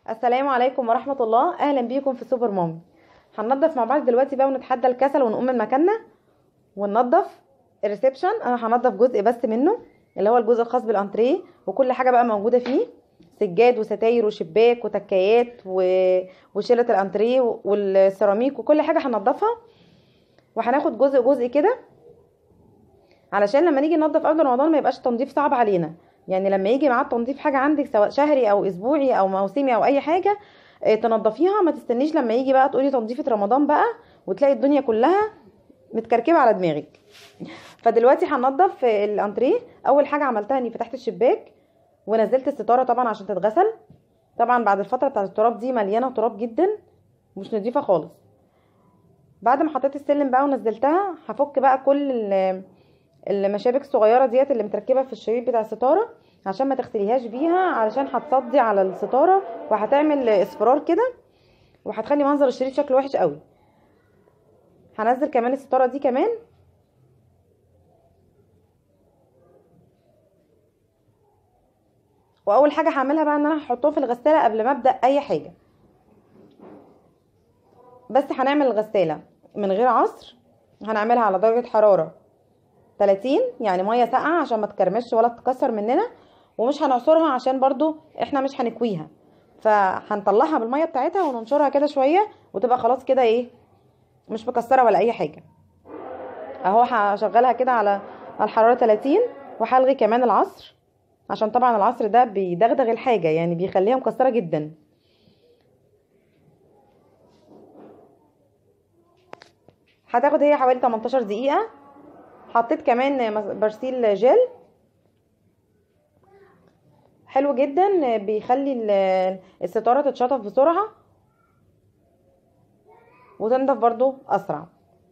السلام عليكم ورحمة الله. اهلا بيكم في سوبر مامي. هننضف مع بعض دلوقتي بقى ونتحدى الكسل ونقوم من مكاننا وننضف الريسبشن. انا هنضف جزء بس منه اللي هو الجزء الخاص بالانتريه، وكل حاجة بقى موجودة فيه، سجاد وستاير وشباك وتكايات وشيلة الانتريه والسيراميك وكل حاجة هننضفها. وهناخد جزء جزء كده علشان لما نيجي ننضف قبل رمضان ما يبقاش التنظيف صعب علينا. يعني لما يجي معاه تنظيف حاجه عندك سواء شهري او اسبوعي او موسمي او اي حاجه تنضفيها، ما تستنيش لما يجي بقى تقولي تنظيفه رمضان بقى وتلاقي الدنيا كلها متكركبه على دماغك. فدلوقتي هننضف الانتريه. اول حاجه عملتها اني فتحت الشباك ونزلت الستاره طبعا عشان تتغسل. طبعا بعد الفتره بتاعت التراب دي مليانه تراب جدا، مش نظيفه خالص. بعد ما حطيت السلم بقى ونزلتها هفك بقى كل المشابك الصغيره ديت اللي متركبه في الشريط بتاع الستاره عشان ما تغسليهاش بيها، علشان هتصدي على الستاره وهتعمل اصفرار كده وهتخلي منظر الشريط شكله وحش قوي. هنزل كمان الستاره دي كمان. واول حاجه هعملها بقى ان انا هحطهم في الغساله قبل ما ابدا اي حاجه. بس هنعمل الغساله من غير عصر، هنعملها على درجه حراره 30، يعني ميه ساقعه عشان ما تكرمش ولا تتكسر مننا. ومش هنعصرها عشان برضو احنا مش هنكويها، فهنطلعها بالميه بتاعتها وننشرها كده شويه وتبقى خلاص كده ايه، مش مكسره ولا اي حاجه. اهو هشغلها كده على الحراره 30. وهلغي كمان العصر عشان طبعا العصر ده بيدغدغ الحاجه، يعني بيخليها مكسره جدا. هتاخد هي حوالي 18 دقيقه. حطيت كمان برسيل جل حلو جدا، بيخلي الستاره تتشطف بسرعه وتنضف برضو اسرع.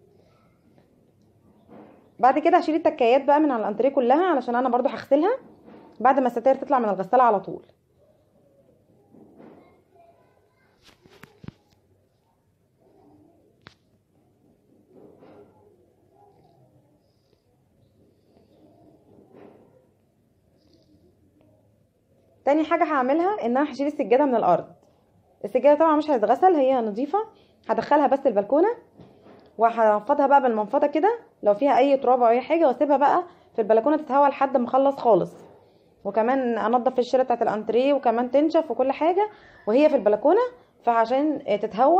بعد كده هشيل التكايات بقى من على الانتريه كلها علشان انا برضو هغسلها بعد ما الستاير تطلع من الغساله على طول. تاني حاجه هعملها ان انا هشيل السجاده من الارض. السجاده طبعا مش هتتغسل، هي نظيفه. هدخلها بس البلكونه وهنفضها بقى بالمنفضه كده لو فيها اي تراب او اي حاجه، واسيبها بقى في البلكونه تتهوى لحد ما اخلص خالص. وكمان انضف الشيله بتاعت الانتريه وكمان تنشف وكل حاجه وهي في البلكونه، فعشان تتهوى.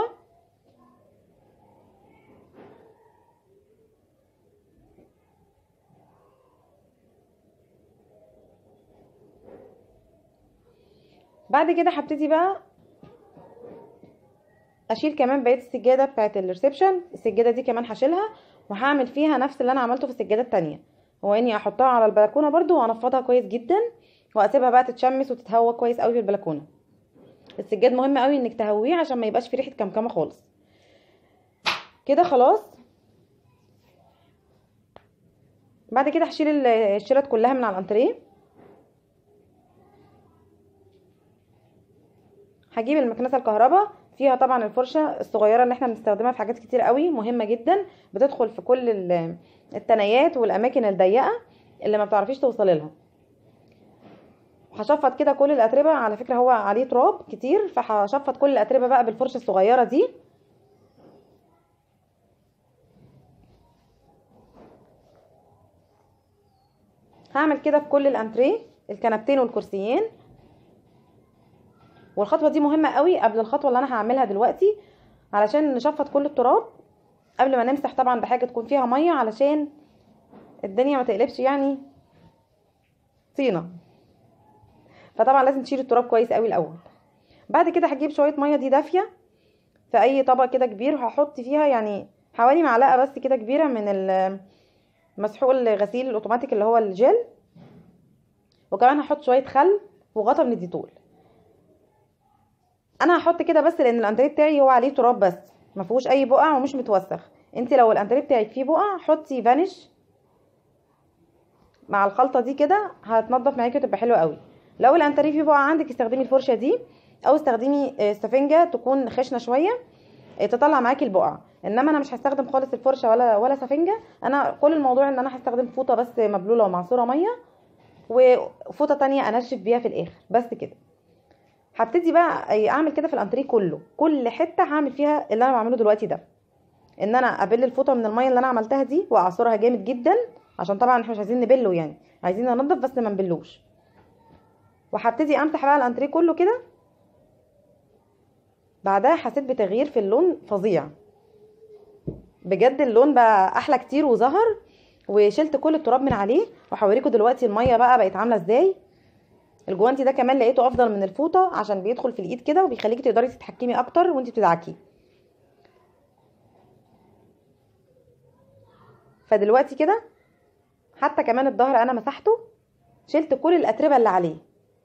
بعد كده هبتدي بقى اشيل كمان بقيه السجاده بتاعت الريسبشن. السجاده دي كمان هشيلها وهعمل فيها نفس اللي انا عملته في السجاده التانية، هو اني احطها على البلكونه برضو وانفضها كويس جدا واسيبها بقى تتشمس وتتهوى كويس قوي في البلكونه. السجاد مهم قوي انك تهويه عشان ما يبقاش فيه ريحه كمكمه خالص. كده خلاص. بعد كده هشيل الشيلات كلها من على الانتريه. هجيب المكنسه الكهرباء، فيها طبعا الفرشه الصغيره اللي احنا بنستخدمها في حاجات كتير قوي مهمه جدا، بتدخل في كل التنايات والاماكن الضيقه اللي ما بتعرفيش توصلي لها. هشفط كده كل الاتربه، على فكره هو عليه تراب كتير، فهشفط كل الاتربه بقى بالفرشه الصغيره دي. هعمل كده في كل الانتريه، الكنبتين والكرسيين. والخطوه دي مهمه قوي قبل الخطوه اللي انا هعملها دلوقتي، علشان نشفط كل التراب قبل ما نمسح طبعا بحاجه تكون فيها ميه علشان الدنيا ما تقلبش يعني طينه. فطبعا لازم تشيل التراب كويس قوي الاول. بعد كده هجيب شويه ميه دي دافيه في اي طبق كده كبير، وهحط فيها يعني حوالي معلقه بس كده كبيره من مسحوق الغسيل الاوتوماتيك اللي هو الجل. وكمان هحط شويه خل وغطا من الديتول. انا هحط كده بس لان الانتريه بتاعي هو عليه تراب بس ما فيهوش اي بقع ومش متوسخ. انت لو الانتريه بتاعك فيه بقع حطي فانيش مع الخلطه دي كده هتنضف معاكي وتبقى حلوه قوي. لو الانتريه فيه بقع عندك استخدمي الفرشه دي او استخدمي سفنجه تكون خشنه شويه تطلع معاكي البقع. انما انا مش هستخدم خالص الفرشه ولا سفنجه. انا كل الموضوع ان انا هستخدم فوطه بس مبلوله ومعصوره ميه وفوطه تانية انشف بيها في الاخر بس كده. هبتدي بقى اعمل كده في الانتريه كله، كل حته هعمل فيها اللي انا بعمله دلوقتي ده، ان انا ابل الفوطه من الميه اللي انا عملتها دي واعصرها جامد جدا، عشان طبعا احنا مش عايزين نبله يعني، عايزين ننضف بس ما نبلوش. وهبتدي امسح بقى الانتريه كله كده. بعدها حسيت بتغيير في اللون فظيع بجد، اللون بقى احلى كتير وظهر، وشلت كل التراب من عليه. وهوريكم دلوقتي الميه بقى بقت عامله ازاي. الجوانتي ده كمان لقيته افضل من الفوطه، عشان بيدخل في الايد كده وبيخليكي تقدري تتحكمي اكتر وانت بتدعكي. فدلوقتي كده حتى كمان الظهر انا مسحته، شلت كل الاتربه اللي عليه.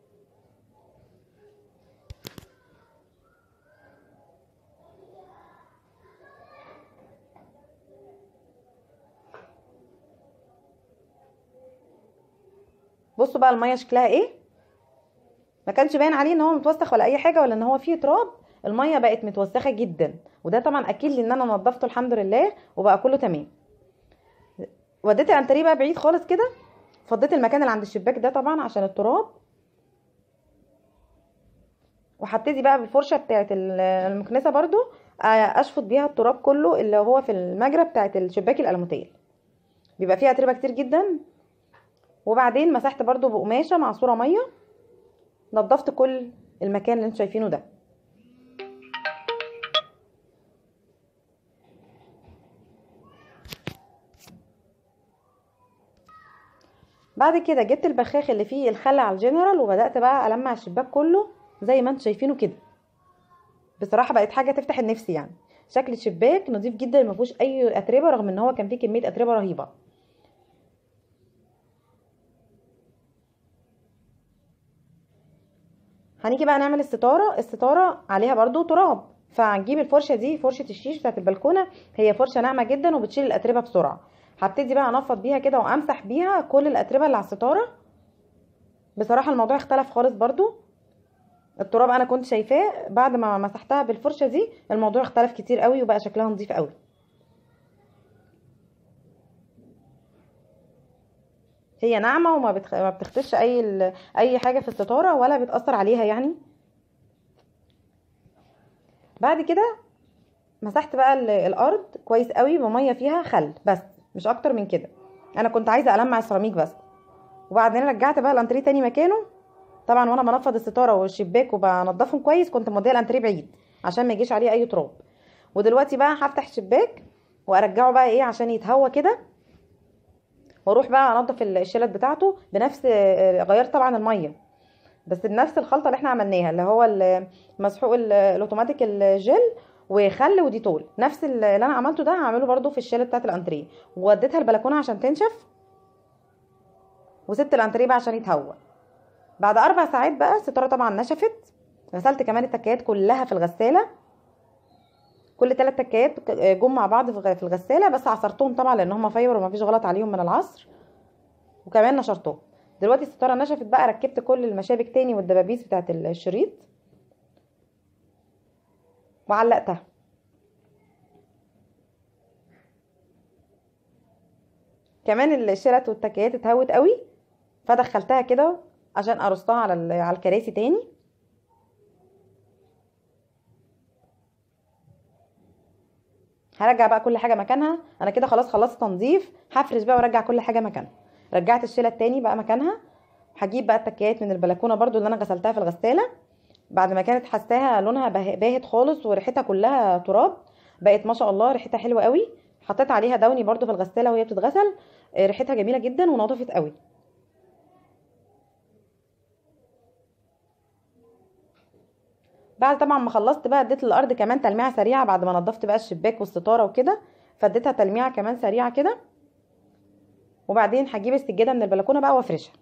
بصوا بقى الميه شكلها ايه، ما كانش باين عليه ان هو متوسخ ولا اي حاجه، ولا ان هو فيه تراب. الميه بقت متوسخه جدا، وده طبعا اكيد لان انا نضفته الحمد لله وبقى كله تمام. وديت الانتريه بقى بعيد خالص كده، فضيت المكان اللي عند الشباك ده طبعا عشان التراب. وهبتدي بقى بالفرشه بتاعه المكنسه برضو اشفط بيها التراب كله اللي هو في المجرى بتاعه الشباك الالموتيل، بيبقى فيها اتربه كتير جدا. وبعدين مسحت برضو بقماشه معصوره ميه، نضفت كل المكان اللي انتوا شايفينه ده. بعد كده جبت البخاخ اللي فيه الخل على الجنرال، وبدات بقى المع الشباك كله زي ما انتوا شايفينه كده. بصراحه بقت حاجه تفتح النفس يعني، شكل الشباك نظيف جدا ما فيهوش اي اتربه، رغم ان هو كان فيه كميه اتربه رهيبه. هنيجي بقى نعمل الستاره عليها برضو تراب، فهنجيب الفرشه دي، فرشه الشيش بتاعت البلكونه، هي فرشه ناعمه جدا وبتشيل الاتربه بسرعه. هبتدي بقى انفض بيها كده وامسح بيها كل الاتربه اللي على الستاره. بصراحه الموضوع اختلف خالص برضو، التراب انا كنت شايفاه بعد ما مسحتها بالفرشه دي الموضوع اختلف كتير قوي وبقى شكلها نظيف قوي. هي ناعمه وما ما بتختش اي حاجه في الستاره ولا بتاثر عليها يعني. بعد كده مسحت بقى الارض كويس قوي بميه فيها خل بس، مش اكتر من كده. انا كنت عايزه المع السيراميك بس. وبعدين رجعت بقى الانتريه تاني مكانه. طبعا وانا بنفض الستاره والشباك وبنضفهم كويس كنت موديه الانتريه بعيد عشان ما يجيش عليه اي تراب. ودلوقتي بقى هفتح الشباك وارجعه بقى ايه عشان يتهوى كده، واروح بقى انضف الشلت بتاعته بنفس غيرت طبعا الميه بس بنفس الخلطه اللي احنا عملناها، اللي هو المسحوق الاوتوماتيك الجل وخل وديتول، نفس اللي انا عملته ده هعمله برده في الشاله بتاعه الانتريه. ووديتها البلكونه عشان تنشف، وسبت الانتريه بقى عشان يتهوى. بعد 4 ساعات بقى الستاره طبعا نشفت. غسلت كمان التكايات كلها في الغساله، كل 3 تكايات جم مع بعض في الغساله، بس عصرتهم طبعا لان هم فايبر ومفيش غلط عليهم من العصر، وكمان نشرتهم. دلوقتي الستاره نشفت بقى، ركبت كل المشابك تاني والدبابيس بتاعه الشريط وعلقتها. كمان الشلت والتكيات اتهوت قوي، فدخلتها كده عشان ارصها على الكراسي تاني. هرجع بقى كل حاجه مكانها، انا كده خلاص خلصت تنظيف، هفرش بقى وارجع كل حاجه مكانها. رجعت الشلت تاني بقى مكانها. هجيب بقى التكيات من البلكونه برضو اللي انا غسلتها في الغساله، بعد ما كانت حساها لونها باهت خالص وريحتها كلها تراب، بقت ما شاء الله ريحتها حلوه قوي. حطيت عليها دوني برضو في الغساله وهي بتتغسل، ريحتها جميله جدا ونضفت قوي. بعد طبعا ما خلصت بقى اديت الارض كمان تلميعه سريعه بعد ما نضفت بقى الشباك والستاره وكده، فاديتها تلميعه كمان سريعه كده. وبعدين هجيب السجاده من البلكونه بقى وافرشها.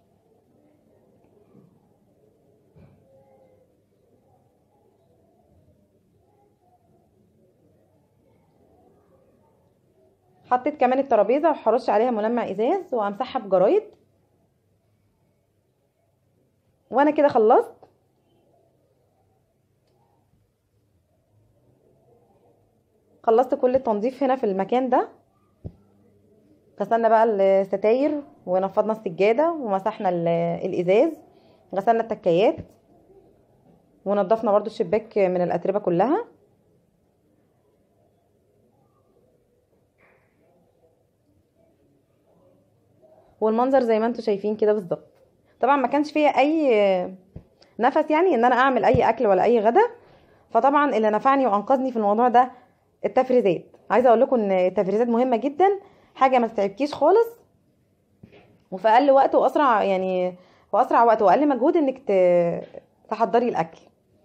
حطيت كمان الترابيزه وهرش عليها ملمع ازاز وامسحها بجرايد. وانا كده خلصت كل التنظيف هنا في المكان ده. غسلنا بقى الستاير ونفضنا السجاده ومسحنا الازاز، غسلنا التكيات ونضفنا برضو الشباك من الاتربه كلها. والمنظر زي ما انتم شايفين كده بالظبط. طبعا ما كانش فيا اي نفس يعني ان انا اعمل اي اكل ولا اي غدا. فطبعا اللي نفعني وانقذني في الموضوع ده التفريزات. عايزه اقول لكم ان التفريزات مهمه جدا، حاجه ما تتعبكيش خالص، وفي اقل وقت واسرع يعني في اسرع وقت واقل مجهود انك تحضري الاكل.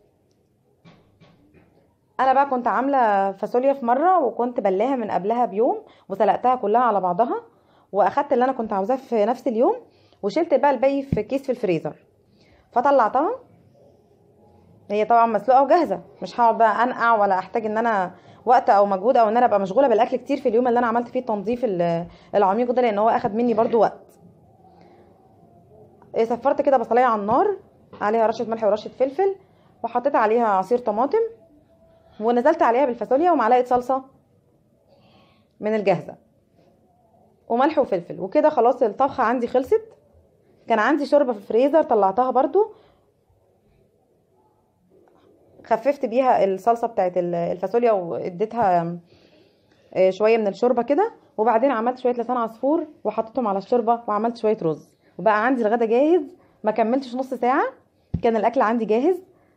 انا بقى كنت عامله فاصوليا في مره، وكنت بلاها من قبلها بيوم وسلقتها كلها على بعضها، واخدت اللي انا كنت عاوزاه في نفس اليوم، وشلت بقى الباقي في كيس في الفريزر. فطلعتها، هي طبعا مسلوقه وجاهزه، مش هقعد بقى انقع ولا احتاج ان انا وقت او مجهود، او ان انا ابقى مشغوله بالاكل كتير في اليوم اللي انا عملت فيه التنظيف العميق ده، لان هو اخد مني برضو وقت. صفرت كده بصلايه على النار، عليها رشه ملح ورشه فلفل، وحطيت عليها عصير طماطم، ونزلت عليها بالفاصوليا ومعلقه صلصه من الجاهزه، وملح وفلفل، وكده خلاص الطبخه عندي خلصت. كان عندي شوربه في الفريزر طلعتها برضو، خففت بيها الصلصه بتاعت الفاصوليا واديتها شويه من الشوربه كده، وبعدين عملت شويه لسان عصفور وحطيتهم على الشوربه، وعملت شويه رز، وبقى عندي الغدا جاهز. ما كملتش نص ساعه كان الاكل عندي جاهز.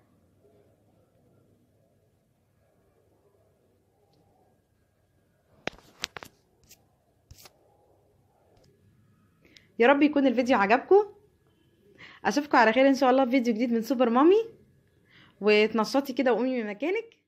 يا رب يكون الفيديو عجبكم. اشوفكم على خير ان شاء الله في فيديو جديد من سوبر مامي. وتنشطي كده وقومي من مكانك.